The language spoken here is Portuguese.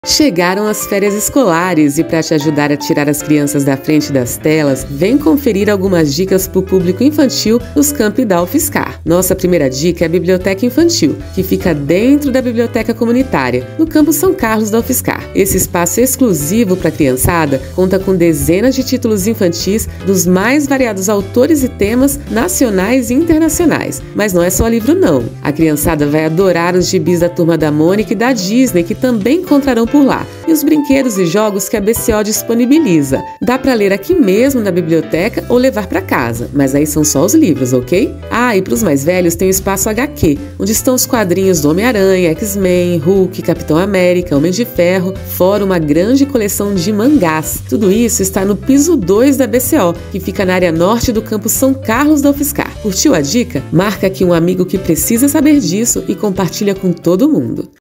Chegaram as férias escolares e para te ajudar a tirar as crianças da frente das telas, vem conferir algumas dicas para o público infantil nos campi da UFSCar. Nossa primeira dica é a Biblioteca Infantil, que fica dentro da Biblioteca Comunitária, no campus São Carlos da UFSCar. Esse espaço exclusivo para a criançada conta com dezenas de títulos infantis dos mais variados autores e temas nacionais e internacionais. Mas não é só livro não. A criançada vai adorar os gibis da Turma da Mônica e da Disney, que também encontrarão por lá, e os brinquedos e jogos que a BCO disponibiliza. Dá para ler aqui mesmo na biblioteca ou levar para casa, mas aí são só os livros, ok? E para os mais velhos tem o espaço HQ, onde estão os quadrinhos do Homem-Aranha, X-Men, Hulk, Capitão América, Homem de Ferro, fora uma grande coleção de mangás. Tudo isso está no piso 2 da BCO, que fica na área norte do campus São Carlos da UFSCar. Curtiu a dica? Marca aqui um amigo que precisa saber disso e compartilha com todo mundo.